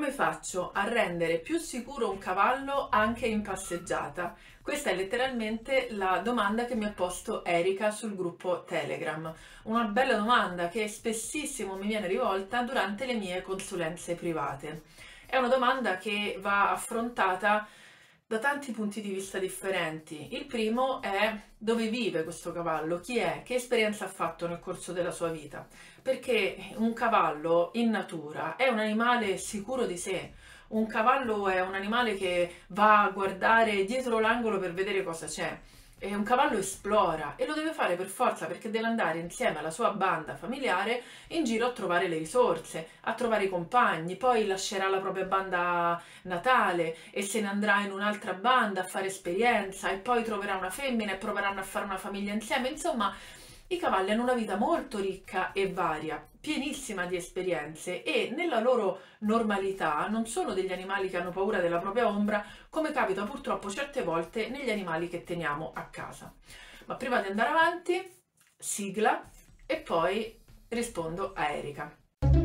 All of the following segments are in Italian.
Come faccio a rendere più sicuro un cavallo anche in passeggiata? Questa è letteralmente la domanda che mi ha posto Erika sul gruppo Telegram. Una bella domanda che spessissimo mi viene rivolta durante le mie consulenze private. È una domanda che va affrontata da tanti punti di vista differenti. Il primo è: dove vive questo cavallo? Chi è? Che esperienza ha fatto nel corso della sua vita? Perché un cavallo in natura è un animale sicuro di sé. Un cavallo è un animale che va a guardare dietro l'angolo per vedere cosa c'è. E un cavallo esplora e lo deve fare per forza, perché deve andare insieme alla sua banda familiare in giro a trovare le risorse, a trovare i compagni, poi lascerà la propria banda natale e se ne andrà in un'altra banda a fare esperienza e poi troverà una femmina e proveranno a fare una famiglia insieme. Insomma, i cavalli hanno una vita molto ricca e varia, pienissima di esperienze, e nella loro normalità non sono degli animali che hanno paura della propria ombra, come capita purtroppo certe volte negli animali che teniamo a casa. Ma prima di andare avanti, sigla e poi rispondo a Erika.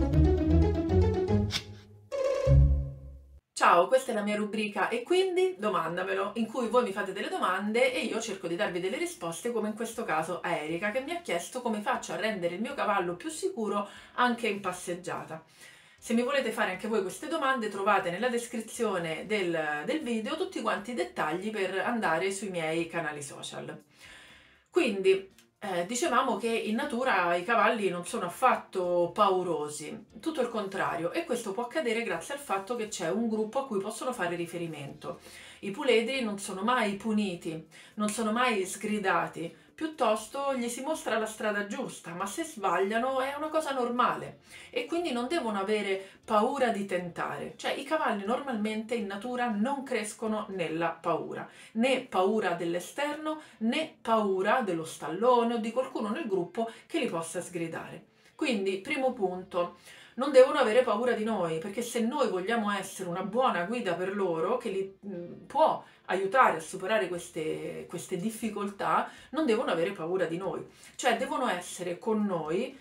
Ciao, questa è la mia rubrica "E quindi domandamelo", in cui voi mi fate delle domande e io cerco di darvi delle risposte, come in questo caso a Erika, che mi ha chiesto come faccio a rendere il mio cavallo più sicuro anche in passeggiata. Se mi volete fare anche voi queste domande, trovate nella descrizione del video tutti quanti i dettagli per andare sui miei canali social. Quindi, dicevamo che in natura i cavalli non sono affatto paurosi, tutto il contrario, e questo può accadere grazie al fatto che c'è un gruppo a cui possono fare riferimento. I puledri non sono mai puniti, non sono mai sgridati, piuttosto gli si mostra la strada giusta, ma se sbagliano è una cosa normale e quindi non devono avere paura di tentare. Cioè, i cavalli normalmente in natura non crescono nella paura, né paura dell'esterno né paura dello stallone o di qualcuno nel gruppo che li possa sgridare. Quindi, primo punto, non devono avere paura di noi, perché se noi vogliamo essere una buona guida per loro, che li può aiutare a superare queste difficoltà, non devono avere paura di noi. Cioè, devono essere con noi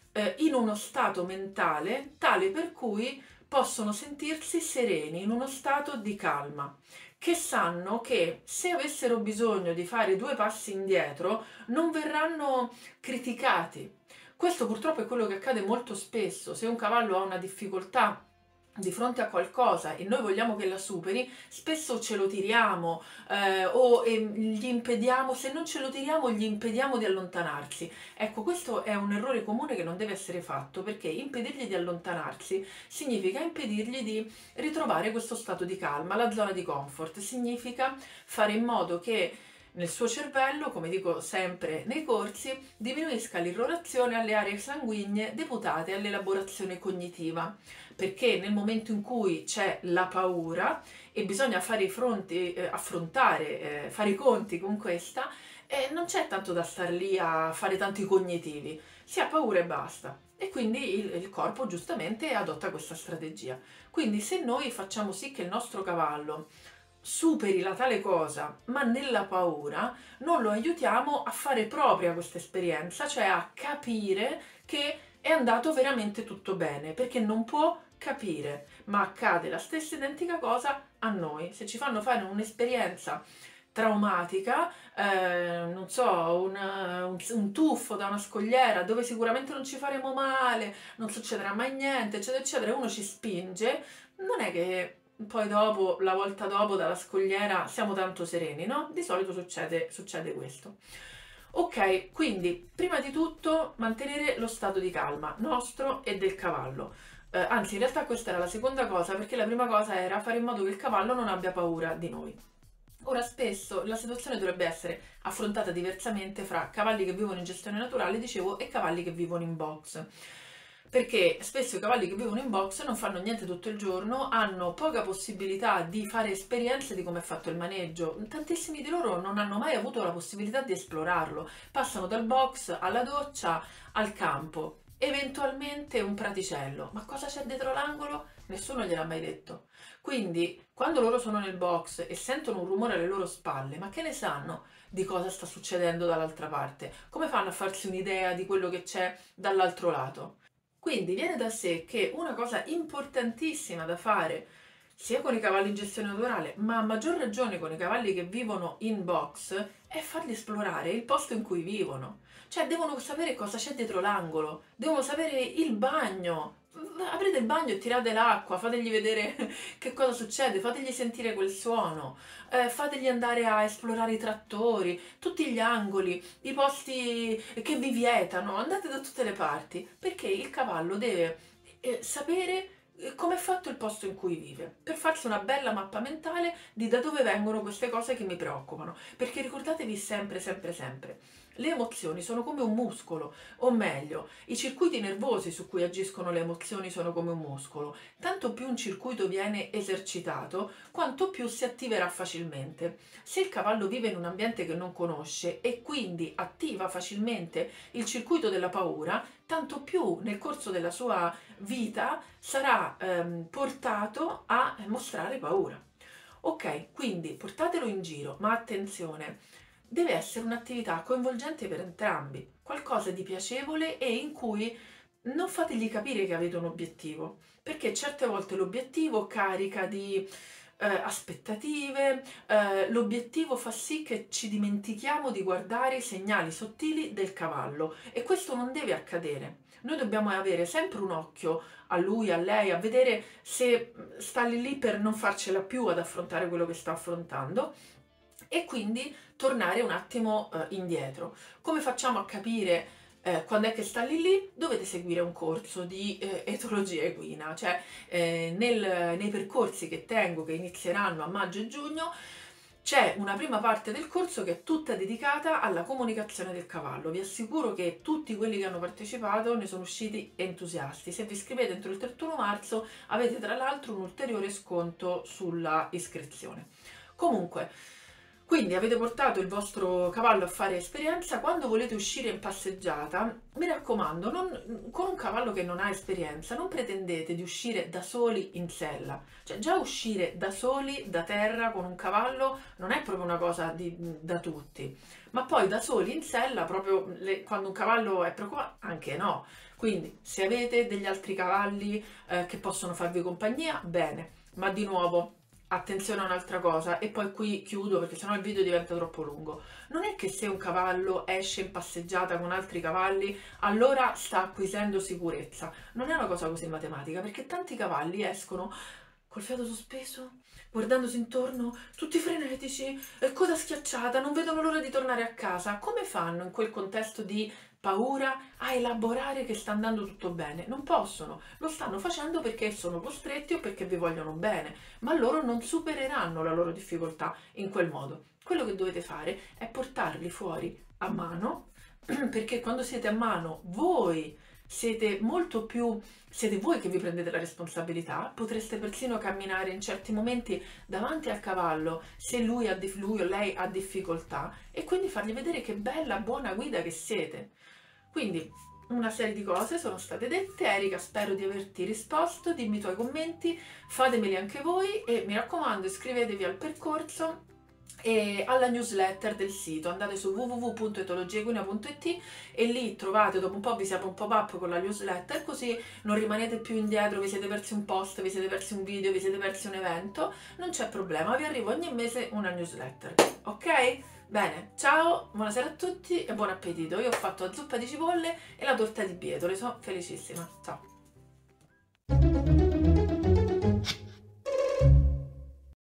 in uno stato mentale tale per cui possono sentirsi sereni, in uno stato di calma, che sanno che se avessero bisogno di fare due passi indietro non verranno criticati. Questo purtroppo è quello che accade molto spesso. Se un cavallo ha una difficoltà di fronte a qualcosa e noi vogliamo che la superi, spesso ce lo tiriamo o gli impediamo, se non ce lo tiriamo gli impediamo di allontanarsi. Ecco, questo è un errore comune che non deve essere fatto, perché impedirgli di allontanarsi significa impedirgli di ritrovare questo stato di calma, la zona di comfort. Significa fare in modo che nel suo cervello, come dico sempre nei corsi, diminuisca l'irrorazione alle aree sanguigne deputate all'elaborazione cognitiva, perché nel momento in cui c'è la paura e bisogna fare fare i conti con questa, non c'è tanto da star lì a fare tanti cognitivi, si ha paura e basta. E quindi il corpo giustamente adotta questa strategia. Quindi se noi facciamo sì che il nostro cavallo superi la tale cosa, ma nella paura, non lo aiutiamo a fare propria questa esperienza, cioè a capire che è andato veramente tutto bene, perché non può capire, ma accade la stessa identica cosa a noi. Se ci fanno fare un'esperienza traumatica, non so, un tuffo da una scogliera dove sicuramente non ci faremo male, non succederà mai niente, eccetera, eccetera, uno ci spinge, non è che poi dopo, la volta dopo, dalla scogliera siamo tanto sereni, no? Di solito succede questo. Ok, quindi prima di tutto mantenere lo stato di calma nostro e del cavallo. Anzi, in realtà questa era la seconda cosa, perché la prima cosa era fare in modo che il cavallo non abbia paura di noi. Ora, spesso la situazione dovrebbe essere affrontata diversamente fra cavalli che vivono in gestione naturale, dicevo, e cavalli che vivono in box. Perché spesso i cavalli che vivono in box non fanno niente tutto il giorno, hanno poca possibilità di fare esperienze di come è fatto il maneggio. Tantissimi di loro non hanno mai avuto la possibilità di esplorarlo. Passano dal box alla doccia, al campo, eventualmente un praticello. Ma cosa c'è dietro l'angolo? Nessuno gliel'ha mai detto. Quindi, quando loro sono nel box e sentono un rumore alle loro spalle, ma che ne sanno di cosa sta succedendo dall'altra parte? Come fanno a farsi un'idea di quello che c'è dall'altro lato? Quindi viene da sé che una cosa importantissima da fare sia con i cavalli in gestione naturale, ma a maggior ragione con i cavalli che vivono in box, è farli esplorare il posto in cui vivono. Cioè devono sapere cosa c'è dietro l'angolo, devono sapere il bagno. Aprite il bagno e tirate l'acqua, fategli vedere che cosa succede, fategli sentire quel suono, fategli andare a esplorare i trattori, tutti gli angoli, i posti che vi vietano, andate da tutte le parti, perché il cavallo deve sapere come è fatto il posto in cui vive, per farsi una bella mappa mentale di da dove vengono queste cose che mi preoccupano. Perché ricordatevi sempre, sempre, sempre, le emozioni sono come un muscolo, o meglio, i circuiti nervosi su cui agiscono le emozioni sono come un muscolo. Tanto più un circuito viene esercitato, quanto più si attiverà facilmente. Se il cavallo vive in un ambiente che non conosce e quindi attiva facilmente il circuito della paura, tanto più nel corso della sua vita sarà portato a mostrare paura. Ok, quindi portatelo in giro, ma attenzione, deve essere un'attività coinvolgente per entrambi, qualcosa di piacevole e in cui non fategli capire che avete un obiettivo, perché certe volte l'obiettivo carica di aspettative, l'obiettivo fa sì che ci dimentichiamo di guardare i segnali sottili del cavallo e questo non deve accadere. Noi dobbiamo avere sempre un occhio a lui, a lei, a vedere se sta lì per non farcela più ad affrontare quello che sta affrontando e quindi tornare un attimo indietro. Come facciamo a capire quando è che sta lì? Dovete seguire un corso di etologia equina, cioè nei percorsi che tengo che inizieranno a maggio e giugno c'è una prima parte del corso che è tutta dedicata alla comunicazione del cavallo. Vi assicuro che tutti quelli che hanno partecipato ne sono usciti entusiasti. Se vi iscrivete entro il 31 marzo avete tra l'altro un ulteriore sconto sulla iscrizione. Comunque, quindi avete portato il vostro cavallo a fare esperienza, quando volete uscire in passeggiata, mi raccomando, con un cavallo che non ha esperienza, non pretendete di uscire da soli in sella. Cioè già uscire da soli, da terra, con un cavallo non è proprio una cosa da tutti. Ma poi da soli in sella, proprio quando un cavallo è preoccupato, anche no. Quindi se avete degli altri cavalli che possono farvi compagnia, bene. Ma di nuovo, attenzione a un'altra cosa, e poi qui chiudo perché sennò il video diventa troppo lungo. Non è che se un cavallo esce in passeggiata con altri cavalli, allora sta acquisendo sicurezza. Non è una cosa così matematica, perché tanti cavalli escono col fiato sospeso, guardandosi intorno, tutti frenetici, coda schiacciata, non vedono l'ora di tornare a casa. Come fanno in quel contesto di paura a elaborare che sta andando tutto bene? Non possono, lo stanno facendo perché sono costretti o perché vi vogliono bene, ma loro non supereranno la loro difficoltà in quel modo. Quello che dovete fare è portarli fuori a mano, perché quando siete a mano voi siete molto più, siete voi che vi prendete la responsabilità, potreste persino camminare in certi momenti davanti al cavallo se lui o lei ha difficoltà e quindi fargli vedere che bella, buona guida che siete. Quindi una serie di cose sono state dette. Erika, spero di averti risposto, dimmi i tuoi commenti, fatemeli anche voi e mi raccomando iscrivetevi al percorso e alla newsletter del sito. Andate su www.etologiaequina.it e lì trovate, dopo un po' vi si apre un pop-up con la newsletter, così non rimanete più indietro, vi siete persi un post, vi siete persi un video, vi siete persi un evento, non c'è problema, vi arriva ogni mese una newsletter, ok? Bene, ciao, buonasera a tutti e buon appetito. Io ho fatto la zuppa di cipolle e la torta di bietole, sono felicissima. Ciao!